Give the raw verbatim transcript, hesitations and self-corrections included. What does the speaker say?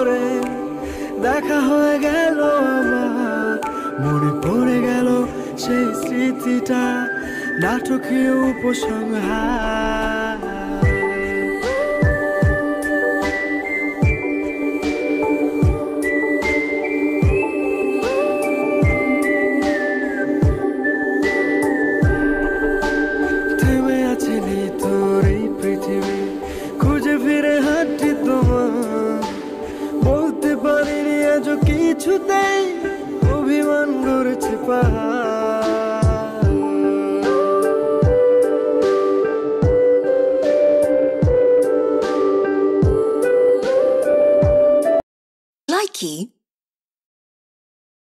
করে দেখা হয়ে গেল আমার, মনে পড়ে গেল সেই স্মৃতিটা, নাটকীয় উপসংহার। থেমে আছে তোর এই পৃথিবী, খুঁজে ফিরে হাঁটি তোমার, বলতে পারিনি আজ কিছুতেই, অভিমান গড়েছে পাহাড়। Likey